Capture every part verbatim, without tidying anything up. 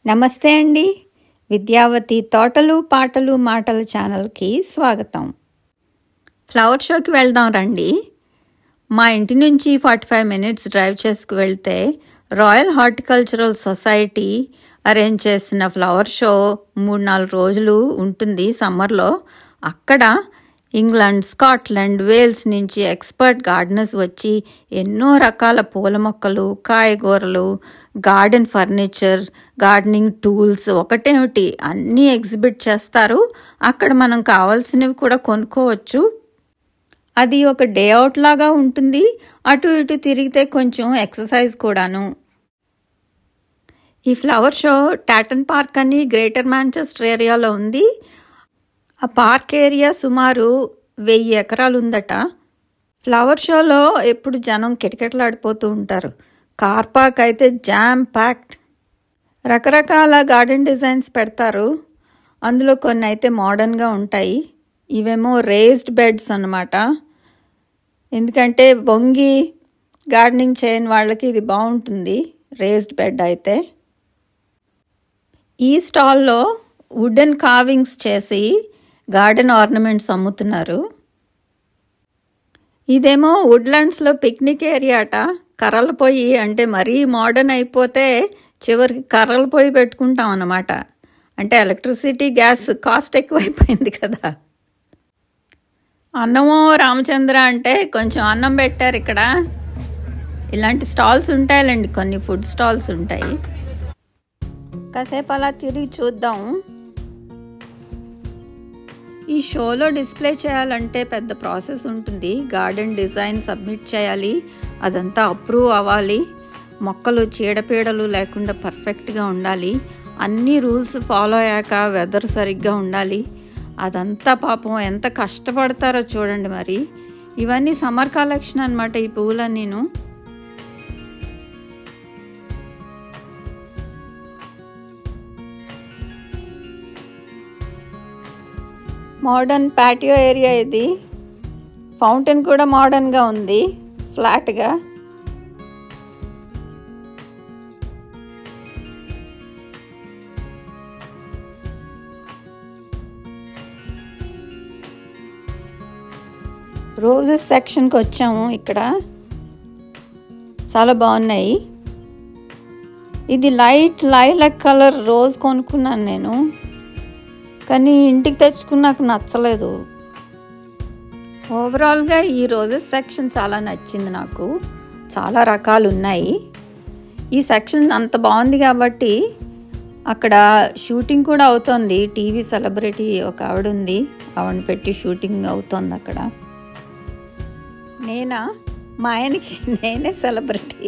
నమస్తే అండి. విద్యావతి తోటలు పాటలు మాటలు ఛానల్కి స్వాగతం. ఫ్లవర్ షోకి వెళ్దాం రండి. మా ఇంటి నుంచి ఫార్టీ ఫైవ్ మినిట్స్ డ్రైవ్ చేసుకు వెళ్తే రాయల్ హార్టికల్చరల్ సొసైటీ అరేంజ్ చేసిన ఫ్లవర్ షో మూడు నాలుగు రోజులు ఉంటుంది సమ్మర్లో. అక్కడ ఇంగ్లాండ్, స్కాట్లాండ్, వేల్స్ నుంచి ఎక్స్పర్ట్ గార్డెనర్స్ వచ్చి ఎన్నో రకాల పూల మొక్కలు, కాయగూరలు, గార్డెన్ ఫర్నిచర్, గార్డెనింగ్ టూల్స్ ఒకటేమిటి అన్నీ ఎగ్జిబిట్ చేస్తారు. అక్కడ మనం కావాల్సినవి కూడా కొనుక్కోవచ్చు. అది ఒక డే అవుట్ లాగా ఉంటుంది. అటు ఇటు తిరిగితే కొంచెం ఎక్సర్సైజ్ కూడాను. ఈ ఫ్లవర్ షో టాటన్ పార్క్ అని గ్రేటర్ మాంచెస్టర్ ఏరియాలో ఉంది. ఆ పార్క్ ఏరియా సుమారు వెయ్యి ఎకరాలు ఉందట. ఫ్లవర్ షోలో ఎప్పుడు జనం కిటకిటలాడిపోతూ ఉంటారు. కార్ పార్క్ అయితే జామ్ ప్యాక్డ్. రకరకాల గార్డెన్ డిజైన్స్ పెడతారు. అందులో కొన్ని అయితే మోడర్న్గా ఉంటాయి. ఇవేమో రేస్డ్ బెడ్స్ అన్నమాట. ఎందుకంటే వంగి గార్డెనింగ్ చేయని వాళ్ళకి ఇది బాగుంటుంది, రేస్డ్ బెడ్ అయితే. ఈ స్టాల్లో వుడెన్ కార్వింగ్స్ చేసి గార్డెన్ ఆర్నమెంట్స్ అమ్ముతున్నారు. ఇదేమో వుడ్లాండ్స్లో పిక్నిక్ ఏరియా అట. కర్రల పొయ్యి అంటే మరీ మోడర్న్ అయిపోతే చివరికి కర్రల పొయ్యి పెట్టుకుంటాం అన్నమాట. అంటే ఎలక్ట్రిసిటీ, గ్యాస్ కాస్ట్ ఎక్కువైపోయింది కదా. అన్నమో రామచంద్ర అంటే కొంచెం అన్నం పెట్టారు ఇక్కడ. ఇలాంటి స్టాల్స్ ఉంటాయిలేండి, కొన్ని ఫుడ్ స్టాల్స్ ఉంటాయి. కాసేపు అలా తిరిగి చూద్దాం. ఈ షోలో డిస్ప్లే చేయాలంటే పెద్ద ప్రాసెస్ ఉంటుంది. గార్డెన్ డిజైన్ సబ్మిట్ చేయాలి, అదంతా అప్రూవ్ అవ్వాలి. మొక్కలు చీడపీడలు లేకుండా పర్ఫెక్ట్గా ఉండాలి. అన్ని రూల్స్ ఫాలో అయ్యాక వెదర్ సరిగ్గా ఉండాలి. అదంతా పాపం ఎంత కష్టపడతారో చూడండి. మరి ఇవన్నీ సమ్మర్ కలెక్షన్ అనమాట ఈ పువ్వులన్నీను. మోడర్న్ ప్యాటియో ఏరియా ఇది. ఫౌంటైన్ కూడా మోడర్న్గా ఉంది, ఫ్లాట్గా. రోజెస్ సెక్షన్కి వచ్చాము. ఇక్కడ చాలా బాగున్నాయి. ఇది లైట్ లైలాక్ కలర్ రోజ్ కొనుక్కున్నాను నేను, కానీ ఇంటికి తెచ్చుకున్నాక నచ్చలేదు. ఓవరాల్గా ఈ రోజెస్ సెక్షన్ చాలా నచ్చింది నాకు. చాలా రకాలు ఉన్నాయి. ఈ సెక్షన్ అంత బాగుంది కాబట్టి అక్కడ షూటింగ్ కూడా అవుతోంది. టీవీ సెలబ్రిటీ ఒక ఆవిడ ఉంది, ఆవిడని పెట్టి షూటింగ్ అవుతోంది అక్కడ. నేనా? మా ఆయనకి నేనే సెలబ్రిటీ.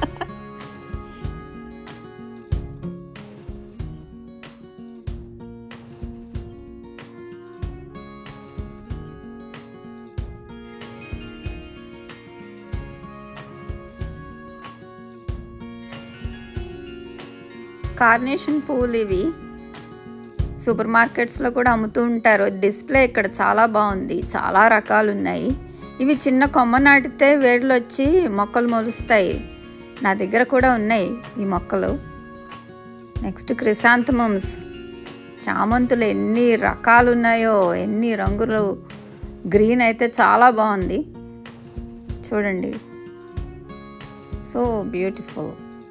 కార్నేషన్ పూలు ఇవి సూపర్ మార్కెట్స్లో కూడా అమ్ముతూ ఉంటారు. డిస్ప్లే ఇక్కడ చాలా బాగుంది, చాలా రకాలు ఉన్నాయి. ఇవి చిన్న కొమ్మ నాటితే వేళ్ళు వచ్చి మొక్కలు మొలుస్తాయి. నా దగ్గర కూడా ఉన్నాయి ఈ మొక్కలు. నెక్స్ట్ క్రిసాంథమమ్స్, చామంతులు ఎన్ని రకాలు ఉన్నాయో, ఎన్ని రంగులు. గ్రీన్ అయితే చాలా బాగుంది చూడండి, సో బ్యూటిఫుల్.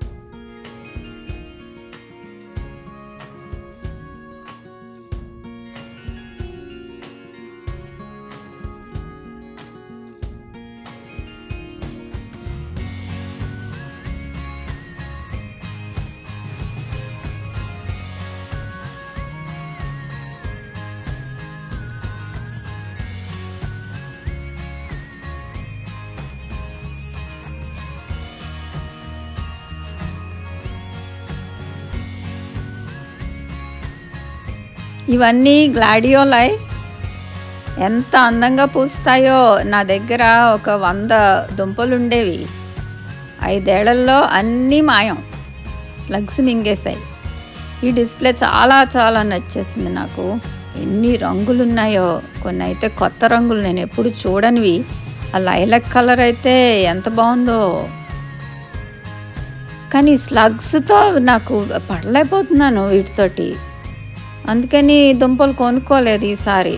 ఇవన్నీ గ్లాడియోలై, ఎంత అందంగా పూస్తాయో. నా దగ్గర ఒక వంద దుంపలు ఉండేవి, ఐదేళ్లలో అన్నీ మాయం, స్లగ్స్ మింగేశాయి. ఈ డిస్ప్లే చాలా చాలా నచ్చేసింది నాకు. ఎన్ని రంగులు ఉన్నాయో, కొన్ని అయితే కొత్త రంగులు, నేను ఎప్పుడు చూడనివి. ఆ లైలాక్ కలర్ అయితే ఎంత బాగుందో. కానీ స్లగ్స్తో నాకు పడలేకపోతున్నాను వీటితోటి, అందుకని దుంపలు కొనుక్కోలేదు ఈసారి.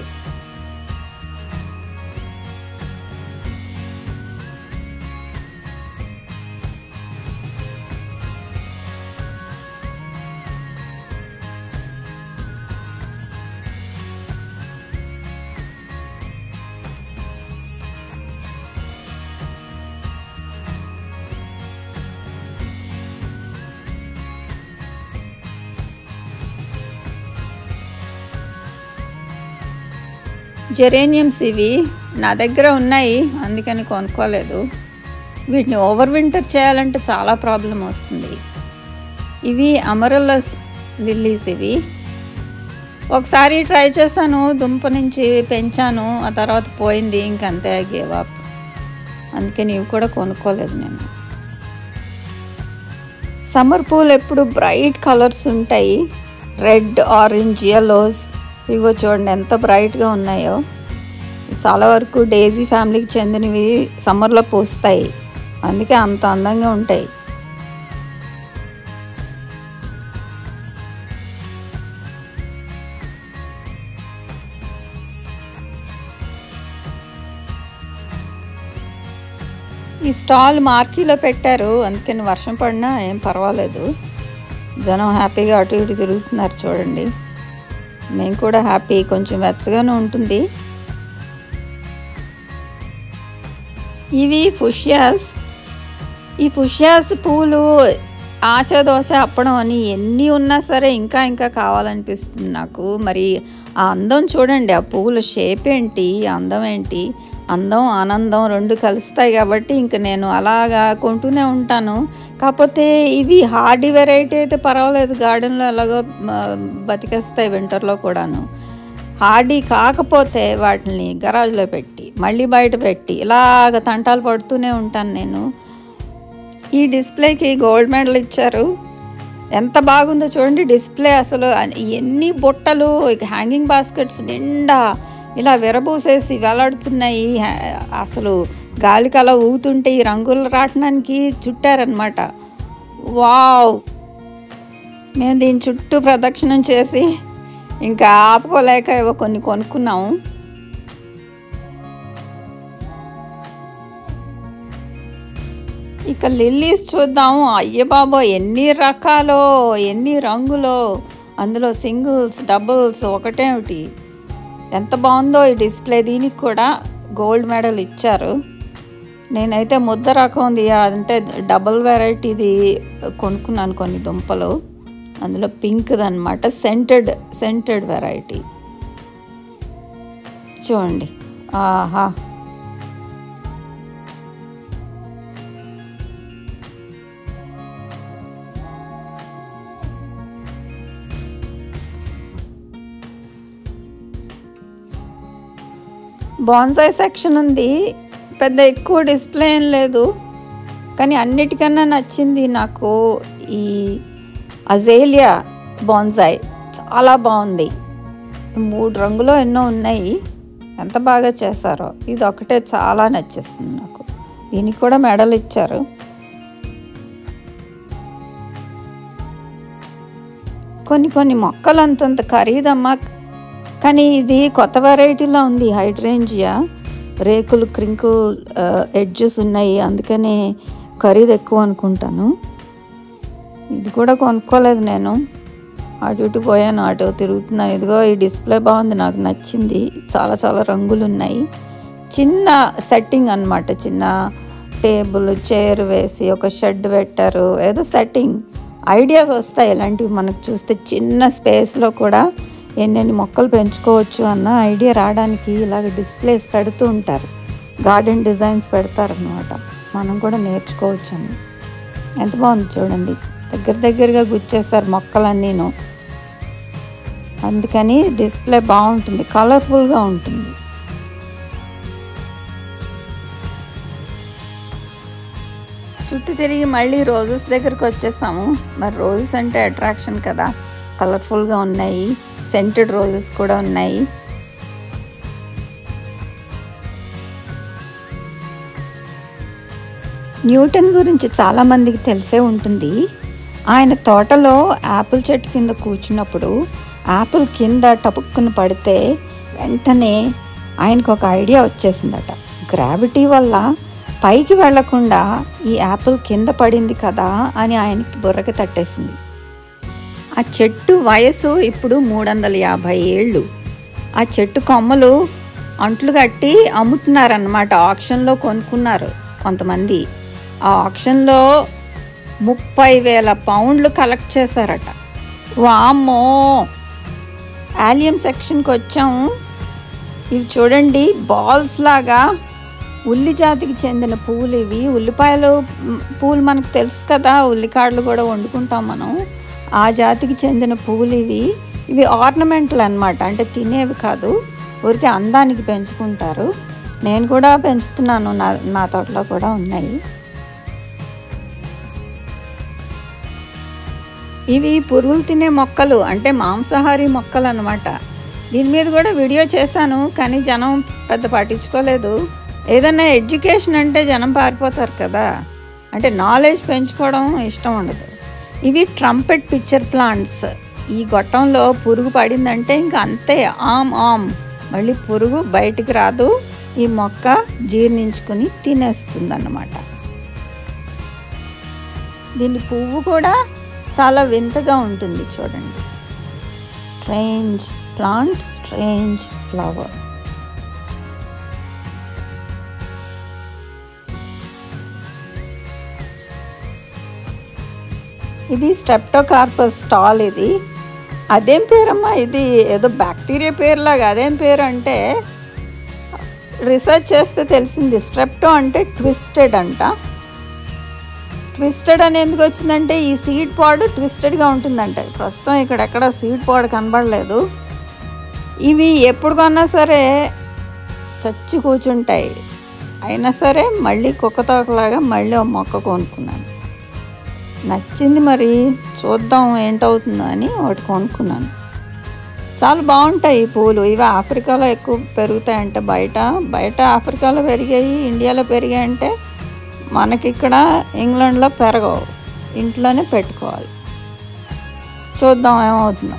జెరేనియమ్స్ ఇవి నా దగ్గర ఉన్నాయి, అందుకని కొనుక్కోలేదు. వీటిని ఓవర్ వింటర్ చేయాలంటే చాలా ప్రాబ్లం వస్తుంది. ఇవి అమరల్లస్ లిల్లీస్. ఇవి ఒకసారి ట్రై చేశాను, దుంప నుంచి పెంచాను, ఆ తర్వాత పోయింది, ఇంకంతే గేవ్ అప్. అందుకని ఇవి కూడా కొనుక్కోలేదు నేను. సమ్మర్ పూలు ఎప్పుడు బ్రైట్ కలర్స్ ఉంటాయి, రెడ్, ఆరెంజ్, యెల్లోస్. ఇగో చూడండి ఎంత బ్రైట్గా ఉన్నాయో. చాలా వరకు డేజీ ఫ్యామిలీకి చెందినవి సమ్మర్లో పూస్తాయి, అందుకే అంత అందంగా ఉంటాయి. ఈ స్టాల్ మార్కీలో పెట్టారు, అందుకని వర్షం పడినా ఏం పర్వాలేదు. జనం హ్యాపీగా అటు ఇటు తిరుగుతున్నారు చూడండి. మేము కూడా హ్యాపీ, కొంచెం వెచ్చగానే ఉంటుంది. ఇవి ఫుషియాస్. ఈ ఫుషియాస్ పూలు ఆశ దోశ అప్పడం అని ఎన్ని ఉన్నా సరే ఇంకా ఇంకా కావాలనిపిస్తుంది నాకు. మరి ఆ అందం చూడండి, ఆ పువ్వుల షేప్ ఏంటి, అందం ఏంటి. అందం ఆనందం రెండు కలుస్తాయి కాబట్టి ఇంక నేను అలాగా కొంటూనే ఉంటాను. కాకపోతే ఇవి హార్డీ వెరైటీ అయితే పర్వాలేదు, గార్డెన్లో ఎలాగో బతికేస్తాయి వింటర్లో కూడాను. హార్డీ కాకపోతే వాటిని గరాజ్లో పెట్టి మళ్ళీ బయట పెట్టి ఇలాగ తంటాలు పడుతూనే ఉంటాను నేను. ఈ డిస్ప్లేకి గోల్డ్ మెడల్ ఇచ్చారు, ఎంత బాగుందో చూడండి డిస్ప్లే. అసలు ఎన్ని బుట్టలు, హ్యాంగింగ్ బాస్కెట్స్ నిండా ఇలా విరబూసేసి వేలాడుతున్నాయి. అసలు గాలికి అలా ఊగుతుంటే ఈ రంగుల రాట్నానికి చుట్టారనమాట. వావ్! మేము దీని చుట్టూ ప్రదక్షిణం చేసి ఇంకా ఆపుకోలేక ఏవో కొన్ని కొనుక్కున్నాము. ఇక లిల్లీస్ చూద్దాము. అయ్యే బాబో ఎన్ని రకాలో, ఎన్ని రంగులో, అందులో సింగిల్స్, డబుల్స్, ఒకటేమిటి. ఎంత బాగుందో ఈ డిస్ప్లే. దీనికి కూడా గోల్డ్ మెడల్ ఇచ్చారు. నేనైతే ముద్ద రకంది అంటే డబుల్ వెరైటీది కొనుక్కున్నాను కొన్ని దుంపలు. అందులో పింక్ది అనమాట, సెంటెడ్ సెంటెడ్ వెరైటీ. చూడండి, ఆహా! బాన్సాయ్ సెక్షన్ ఉంది, పెద్ద ఎక్కువ డిస్ప్లే ఏం లేదు, కానీ అన్నిటికన్నా నచ్చింది నాకు ఈ అజేలియా బాన్సాయ్. చాలా బాగుంది. మూడు రంగులో ఎన్నో ఉన్నాయి, ఎంత బాగా చేశారో. ఇది ఒకటే చాలా నచ్చేస్తుంది నాకు. దీనికి కూడా మెడల్ ఇచ్చారు. కొన్ని కొన్ని మొక్కలు అంతంత ఖరీదమ్మా, కానీ ఇది కొత్త వెరైటీలో ఉంది. హైడ్రేంజియా రేకులు క్రింకుల్ ఎడ్జెస్ ఉన్నాయి, అందుకని ఖరీదు ఎక్కువ అనుకుంటాను. ఇది కూడా కొనుక్కోలేదు నేను, అటు ఇటు పోయాను, అటు తిరుగుతున్నాను. ఇదిగో ఈ డిస్ప్లే బాగుంది, నాకు నచ్చింది. చాలా చాలా రంగులు ఉన్నాయి. చిన్న సెట్టింగ్ అన్నమాట, చిన్న టేబుల్ చైర్ వేసి ఒక షెడ్ పెట్టారు. ఏదో సెట్టింగ్ ఐడియాస్ వస్తాయి ఇలాంటివి మనకు చూస్తే. చిన్న స్పేస్లో కూడా ఎన్నెన్ని మొక్కలు పెంచుకోవచ్చు అన్న ఐడియా రావడానికి ఇలాగ డిస్ప్లేస్ పెడుతూ ఉంటారు, గార్డెన్ డిజైన్స్ పెడతారనమాట. మనం కూడా నేర్చుకోవచ్చు అని. ఎంత బాగుంది చూడండి, దగ్గర దగ్గరగా గుచ్చేస్తారు మొక్కలన్నీను. అందుకని డిస్ప్లే బాగుంటుంది, కలర్ఫుల్గా ఉంటుంది. చుట్టూ తిరిగి మళ్ళీ రోజెస్ దగ్గరికి వచ్చేసాము. మరి రోజెస్ అంటే అట్రాక్షన్ కదా, కలర్ఫుల్గా ఉన్నాయి, సెంటెడ్ రోజెస్ కూడా ఉన్నాయి. న్యూటన్ గురించి చాలామందికి తెలిసే ఉంటుంది. ఆయన తోటలో యాపిల్ చెట్టు కింద కూర్చున్నప్పుడు యాపిల్ కింద టపుక్కున పడితే వెంటనే ఆయనకు ఒక ఐడియా వచ్చేసిందట. గ్రావిటీ వల్ల పైకి వెళ్లకుండా ఈ యాపిల్ కింద పడింది కదా అని ఆయనకి బుర్రకి తట్టేసింది. ఆ చెట్టు వయసు ఇప్పుడు మూడు వందల యాభై ఏళ్ళు. ఆ చెట్టు కొమ్మలు అంట్లు కట్టి అమ్ముతున్నారన్నమాట. ఆక్షన్లో కొనుక్కున్నారు కొంతమంది. ఆ ఆక్షన్లో ముప్పై వేల పౌండ్లు కలెక్ట్ చేశారట. వామ్మో! ఆలియం సెక్షన్కి వచ్చాము. ఇవి చూడండి, బాల్స్ లాగా ఉల్లి జాతికి చెందిన పువ్వులు ఇవి. ఉల్లిపాయలు పువ్వులు మనకు తెలుసు కదా, ఉల్లికాడలు కూడా వండుకుంటాం మనం. ఆ జాతికి చెందిన పువ్వులు ఇవి. ఇవి ఆర్నమెంటల్ అన్నమాట, అంటే తినేవి కాదు, ఊరికే అందానికి పెంచుకుంటారు. నేను కూడా పెంచుతున్నాను, నా నా తోటలో కూడా ఉన్నాయి. ఇవి పురుగులు తినే మొక్కలు, అంటే మాంసాహారీ మొక్కలు అన్నమాట. దీని మీద కూడా వీడియో చేశాను, కానీ జనం పెద్ద పట్టించుకోలేదు. ఏదైనా ఎడ్యుకేషన్ అంటే జనం పారిపోతారు కదా, అంటే నాలెడ్జ్ పెంచుకోవడం ఇష్టం ఉండదు. ఇవి ట్రంపెట్ పిక్చర్ ప్లాంట్స్. ఈ గొట్టంలో పురుగు పడిందంటే ఇంకా అంతే, ఆమ్ ఆమ్ మళ్ళీ పురుగు బయటికి రాదు. ఈ మొక్క జీర్ణించుకుని తినేస్తుంది అన్నమాట. దీని పువ్వు కూడా చాలా వింతగా ఉంటుంది చూడండి. Strange plant, strange flower. ఇది స్ట్రెప్టోకార్పస్ స్టాల్. ఇది అదేం పేరమ్మా, ఇది ఏదో బ్యాక్టీరియా పేరులాగా. అదేం పేరు అంటే రీసెర్చ్ చేస్తే తెలిసింది. స్ట్రెప్టో అంటే ట్విస్టెడ్ అంట. ట్విస్టెడ్ అని ఎందుకు వచ్చిందంటే ఈ సీడ్ పాడ్ ట్విస్టెడ్గా ఉంటుందంట. ప్రస్తుతం ఇక్కడ ఎక్కడ సీడ్ పాడ్ కనబడలేదు. ఇవి ఎప్పుడు కొన్నా సరే చచ్చి కూర్చుంటాయి. అయినా సరే మళ్ళీ కుక్కతోకలాగా మళ్ళీ మొక్క కొనుక్కున్నాను. నచ్చింది, మరి చూద్దాం ఏంటవుతుందో అని ఒకటి కొనుక్కున్నాను. చాలా బాగుంటాయి ఈ పూలు. ఇవి ఆఫ్రికాలో ఎక్కువ పెరుగుతాయంటే, బయట బయట ఆఫ్రికాలో పెరిగాయి, ఇండియాలో పెరిగాయంటే మనకి ఇక్కడ ఇంగ్లాండ్లో పెరగవు. ఇంట్లోనే పెట్టుకోవాలి. చూద్దాం ఏమవుతుందో.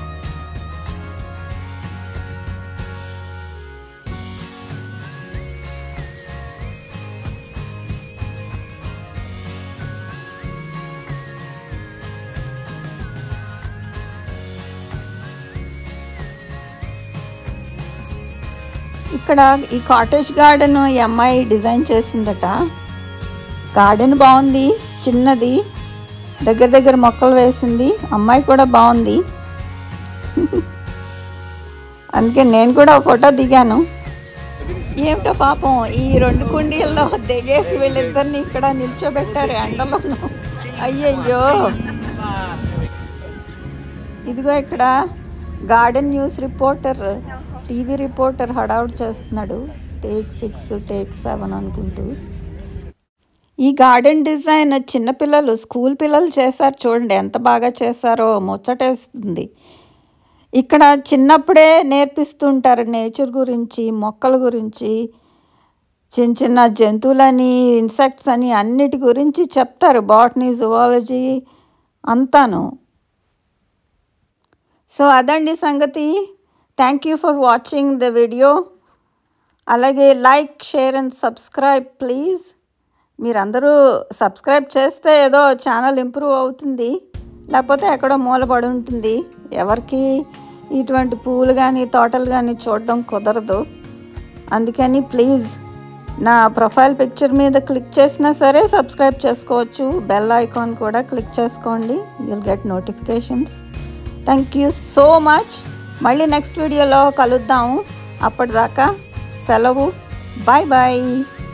ఇక్కడ ఈ కాటేజ్ గార్డెన్ ఈ అమ్మాయి డిజైన్ చేసిందట. గార్డెన్ బాగుంది, చిన్నది, దగ్గర దగ్గర మొక్కలు వేసింది. అమ్మాయి కూడా బాగుంది. అందుకే నేను కూడా ఫోటో దిగాను. ఏమిటో పాపం ఈ రెండు కుండీల్లో దిగేసి వీళ్ళిద్దరిని ఇక్కడ నిల్చోబెట్టారు ఎండలోనూ. అయ్యయ్యో! ఇదిగో ఇక్కడ garden news reporter, TV reporter హడావుడ్ చేస్తున్నాడు. టేక్ సిక్స్, టేక్ సెవెన్ అనుకుంటూ. ఈ గార్డెన్ డిజైన్ చిన్నపిల్లలు, స్కూల్ పిల్లలు చేశారు. చూడండి ఎంత బాగా చేశారో, ముచ్చటేస్తుంది. ఇక్కడ చిన్నప్పుడే నేర్పిస్తుంటారు నేచర్ గురించి, మొక్కల గురించి, చిన్న చిన్న జంతువులని, ఇన్సెక్ట్స్ అని అన్నిటి గురించి చెప్తారు. బాటనీ, జువాలజీ అంతాను. సో అదండి సంగతి. Thank you for watching the video. అలాగే like, share and subscribe please. మీరందరూ సబ్స్క్రైబ్ చేస్తే ఏదో ఛానల్ ఇంప్రూవ్ అవుతుంది, లేకపోతే ఎక్కడో మూలపడి ఉంటుంది. ఎవరికి ఇటువంటి పువ్వులు కానీ తోటలు కానీ చూడడం కుదరదు. అందుకని ప్లీజ్ నా ప్రొఫైల్ పిక్చర్ మీద క్లిక్ చేసినా సరే సబ్స్క్రైబ్ చేసుకోవచ్చు. బెల్ ఐకాన్ కూడా క్లిక్ చేసుకోండి. You'll get notifications. Thank you so much. మళ్ళీ నెక్స్ట్ వీడియోలో కలుద్దాము. అప్పటిదాకా సెలవు. Bye bye.